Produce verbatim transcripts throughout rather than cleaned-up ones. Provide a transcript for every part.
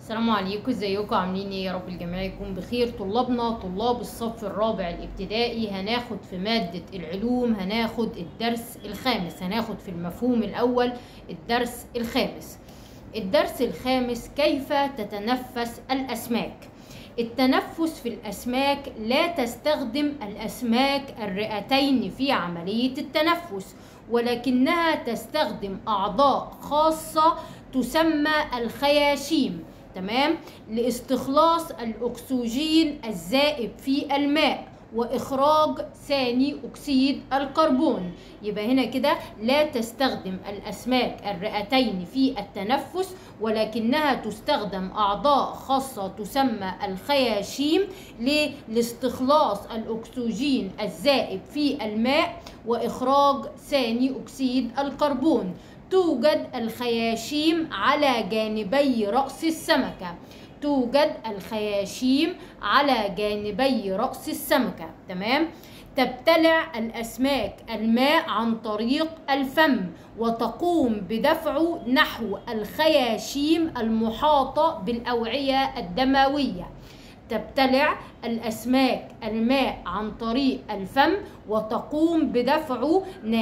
السلام عليكم، ازيكم؟ عاملين ايه؟ يا رب الجميع يكون بخير. طلابنا طلاب الصف الرابع الابتدائي، هناخد في مادة العلوم هناخد الدرس الخامس، هناخد في المفهوم الأول الدرس الخامس. الدرس الخامس: كيف تتنفس الأسماك؟ التنفس في الأسماك: لا تستخدم الأسماك الرئتين في عملية التنفس، ولكنها تستخدم أعضاء خاصة تسمى الخياشيم، تمام، لاستخلاص الأكسجين الزائب في الماء وإخراج ثاني أكسيد الكربون. يبقى هنا كده لا تستخدم الأسماك الرئتين في التنفس، ولكنها تستخدم أعضاء خاصة تسمى الخياشيم لاستخلاص الأكسجين الزائب في الماء وإخراج ثاني أكسيد الكربون. توجد الخياشيم على جانبي رأس السمكة. توجد الخياشيم على جانبي رأس السمكة، تمام. تبتلع الأسماك الماء عن طريق الفم، وتقوم بدفعه نحو الخياشيم المحاطة بالأوعية الدموية. تبتلع الأسماك الماء عن طريق الفم، وتقوم بدفعه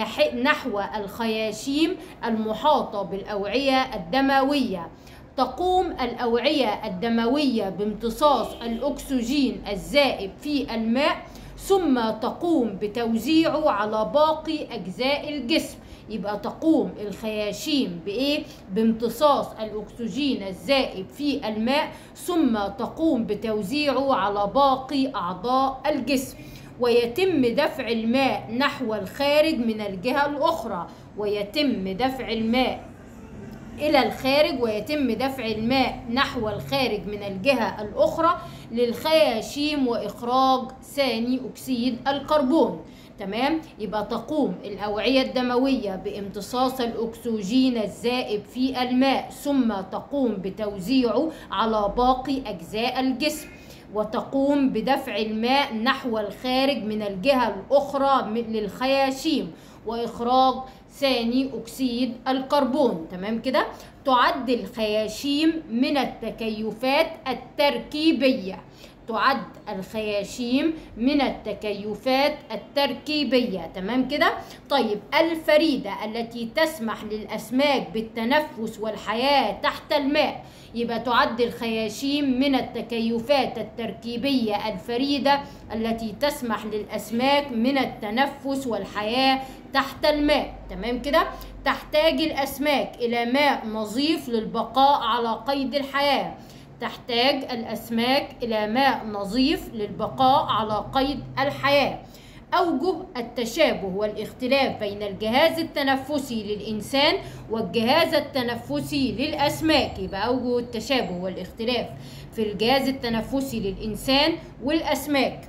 نحو الخياشيم المحاطة بالأوعية الدموية. تقوم الأوعية الدموية بامتصاص الأكسجين الزائب في الماء، ثم تقوم بتوزيعه على باقي أجزاء الجسم. يبقى تقوم الخياشيم بإيه؟ بامتصاص الأكسجين الزائب في الماء، ثم تقوم بتوزيعه على باقي أعضاء الجسم. ويتم دفع الماء نحو الخارج من الجهة الأخرى. ويتم دفع الماء إلى الخارج ويتم دفع الماء نحو الخارج من الجهة الأخرى للخياشيم وإخراج ثاني أكسيد الكربون، تمام. يبقى تقوم الأوعية الدموية بامتصاص الأكسجين الزائب في الماء، ثم تقوم بتوزيعه على باقي أجزاء الجسم، وتقوم بدفع الماء نحو الخارج من الجهة الأخرى للخياشيم وإخراج ثاني أكسيد الكربون، تمام كده. تعد الخياشيم من التكيفات التركيبية. تعد الخياشيم من التكيفات التركيبية، تمام كده. طيب، الفريدة التي تسمح للأسماك بالتنفس والحياة تحت الماء. يبقى تعد الخياشيم من التكيفات التركيبية الفريدة التي تسمح للأسماك من التنفس والحياة تحت الماء، تمام كده. تحتاج الأسماك إلى ماء نظيف للبقاء على قيد الحياة. تحتاج الأسماك إلى ماء نظيف للبقاء على قيد الحياة. أوجه التشابه والاختلاف بين الجهاز التنفسي للإنسان والجهاز التنفسي للأسماك. يبقى أوجه التشابه والاختلاف في الجهاز التنفسي للإنسان والأسماك: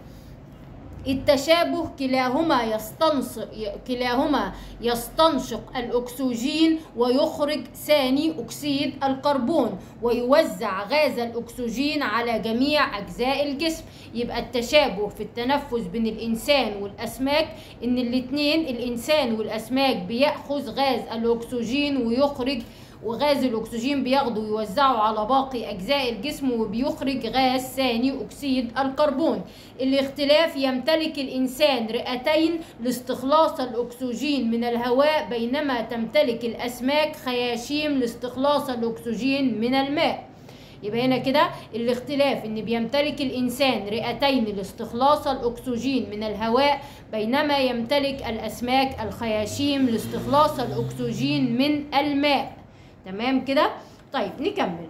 التشابه: كلاهما يستنشق كلاهما يستنشق الأكسجين ويخرج ثاني أكسيد الكربون، ويوزع غاز الأكسجين على جميع أجزاء الجسم. يبقى التشابه في التنفس بين الإنسان والأسماك إن الاتنين، الإنسان والأسماك، بيأخذ غاز الأكسجين ويخرج وغاز الأكسجين بياخده ويوزعه على باقي أجزاء الجسم وبيخرج غاز ثاني أكسيد الكربون. الاختلاف: يمتلك الإنسان رئتين لاستخلاص الأكسجين من الهواء، بينما تمتلك الأسماك خياشيم لاستخلاص الأكسجين من الماء. يبقى هنا كده الاختلاف ان بيمتلك الانسان رئتين لاستخلاص الاكسجين من الهواء، بينما يمتلك الاسماك الخياشيم لاستخلاص الاكسجين من الماء، تمام كده. طيب نكمل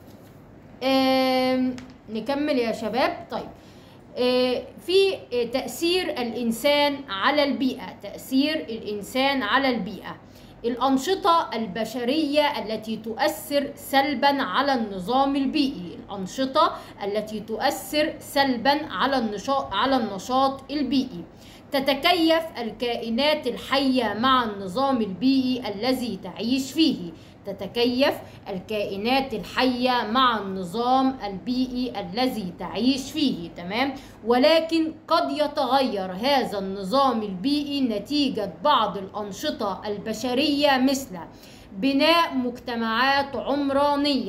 آه نكمل يا شباب. طيب، آه في تأثير الإنسان على البيئة. تأثير الإنسان على البيئة: الأنشطة البشرية التي تؤثر سلبا على النظام البيئي. الأنشطة التي تؤثر سلبا على النشاط على النشاط البيئي. تتكيف الكائنات الحية مع النظام البيئي الذي تعيش فيه. تتكيف الكائنات الحية مع النظام البيئي الذي تعيش فيه، تمام. ولكن قد يتغير هذا النظام البيئي نتيجة بعض الأنشطة البشرية، مثل بناء مجتمعات عمرانية،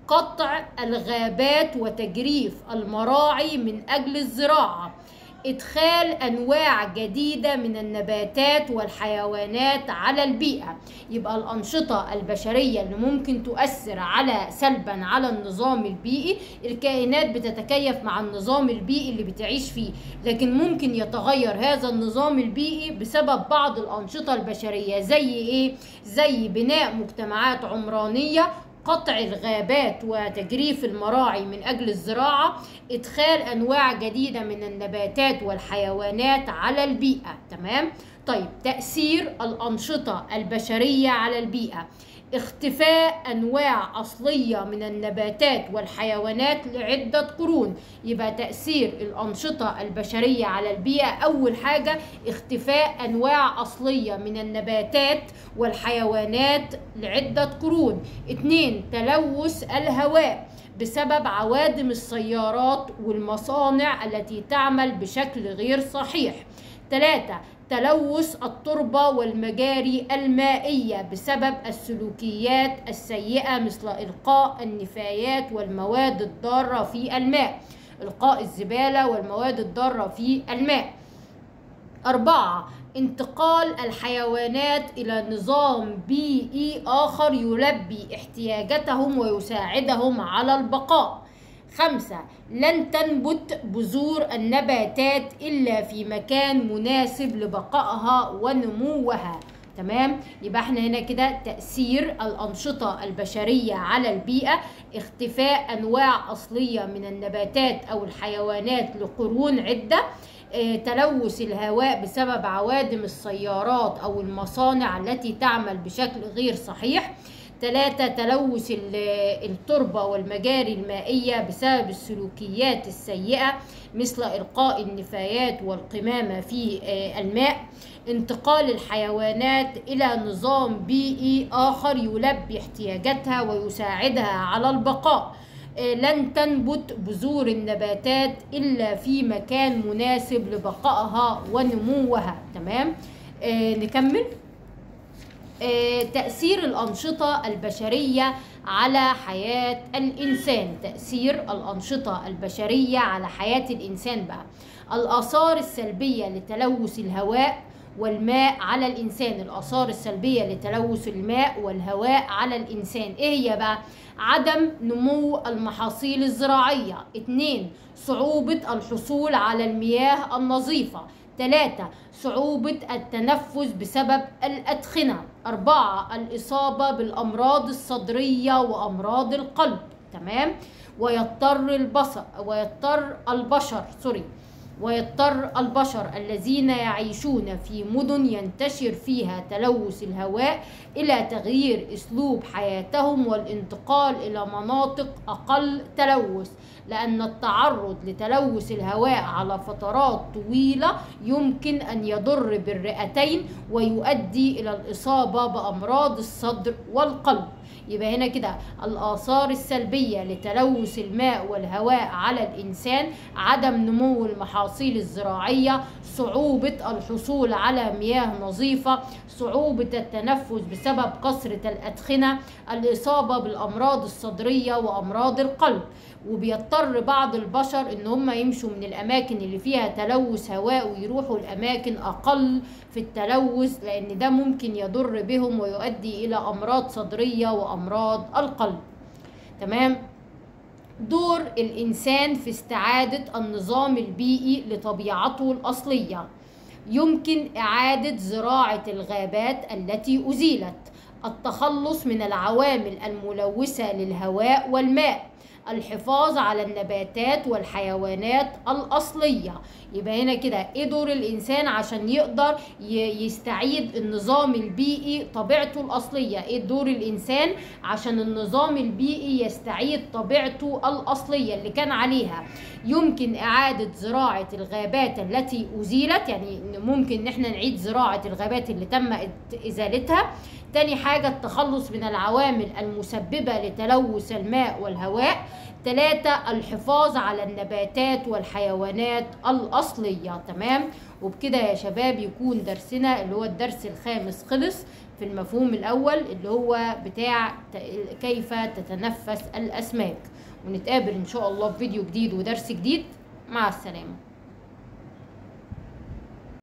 قطع الغابات وتجريف المراعي من أجل الزراعة، إدخال أنواع جديدة من النباتات والحيوانات على البيئة. يبقى الأنشطة البشرية اللي ممكن تؤثر على سلبا على النظام البيئي، الكائنات بتتكيف مع النظام البيئي اللي بتعيش فيه، لكن ممكن يتغير هذا النظام البيئي بسبب بعض الأنشطة البشرية. زي إيه؟ زي بناء مجتمعات عمرانية، قطع الغابات وتجريف المراعي من أجل الزراعة، إدخال أنواع جديدة من النباتات والحيوانات على البيئة. تمام؟ طيب، تأثير الأنشطة البشرية على البيئة: اختفاء أنواع أصلية من النباتات والحيوانات لعدة قرون. يبقى تأثير الأنشطة البشرية على البيئة، أول حاجة اختفاء أنواع أصلية من النباتات والحيوانات لعدة قرون. اتنين، تلوث الهواء بسبب عوادم السيارات والمصانع التي تعمل بشكل غير صحيح. ثلاثة، تلوث التربة والمجاري المائية بسبب السلوكيات السيئة مثل إلقاء النفايات والمواد الضارة في الماء، إلقاء الزبالة والمواد الضارة في الماء. أربعة، انتقال الحيوانات إلى نظام بيئي آخر يلبي احتياجاتهم ويساعدهم على البقاء. خمسة، لن تنبت بذور النباتات إلا في مكان مناسب لبقائها ونموها. تمام؟ يبقى احنا هنا كده تأثير الأنشطة البشرية على البيئة: اختفاء أنواع أصلية من النباتات أو الحيوانات لقرون عدة، اه تلوث الهواء بسبب عوادم السيارات أو المصانع التي تعمل بشكل غير صحيح. ثلاثة، تلوث التربة والمجاري المائية بسبب السلوكيات السيئة مثل إلقاء النفايات والقمامة في الماء. انتقال الحيوانات إلى نظام بيئي آخر يلبي احتياجاتها ويساعدها على البقاء. لن تنبت بذور النباتات إلا في مكان مناسب لبقائها ونموها. تمام؟ آه نكمل. تأثير الأنشطة البشرية على حياة الإنسان. تأثير الأنشطة البشرية على حياة الإنسان بقى: الآثار السلبية لتلوث الهواء والماء على الإنسان. الآثار السلبية لتلوث الماء والهواء على الإنسان إيه هي بقى؟ عدم نمو المحاصيل الزراعية. اتنين، صعوبة الحصول على المياه النظيفة. ثلاثة، صعوبة التنفس بسبب الأدخنة. أربعة، الإصابة بالأمراض الصدرية وأمراض القلب. تمام؟ ويضطر البصر ويضطر البشر سوري ويضطر البشر الذين يعيشون في مدن ينتشر فيها تلوث الهواء إلى تغيير أسلوب حياتهم والانتقال إلى مناطق أقل تلوث، لأن التعرض لتلوث الهواء على فترات طويلة يمكن أن يضر بالرئتين ويؤدي إلى الإصابة بأمراض الصدر والقلب. يبقى هنا كده الآثار السلبية لتلوث الماء والهواء على الإنسان: عدم نمو المحاصيل الزراعية، صعوبة الحصول على مياه نظيفة، صعوبة التنفس بسبب كثرة الأدخنة، الإصابة بالأمراض الصدرية وأمراض القلب. وبيضطر بعض البشر ان هم يمشوا من الاماكن اللي فيها تلوث هواء ويروحوا الاماكن اقل في التلوث، لان ده ممكن يضر بهم ويؤدي الى امراض صدرية وامراض القلب. تمام؟ دور الانسان في استعادة النظام البيئي لطبيعته الاصلية: يمكن اعادة زراعة الغابات التي ازيلت، التخلص من العوامل الملوثة للهواء والماء، الحفاظ على النباتات والحيوانات الأصلية. يبقى هنا كده ايه دور الإنسان عشان يقدر يستعيد النظام البيئي طبيعته الأصلية؟ ايه دور الإنسان عشان النظام البيئي يستعيد طبيعته الأصلية اللي كان عليها؟ يمكن إعادة زراعة الغابات التي أزيلت، يعني ممكن ان احنا نعيد زراعة الغابات اللي تم إزالتها. تاني حاجة التخلص من العوامل المسببة لتلوث الماء والهواء. ثلاثة الحفاظ على النباتات والحيوانات الأصلية. تمام؟ وبكده يا شباب يكون درسنا اللي هو الدرس الخامس خلص. في المفهوم الاول اللي هو بتاع كيف تتنفس الاسماك. ونتقابل ان شاء الله في فيديو جديد ودرس جديد. مع السلامة.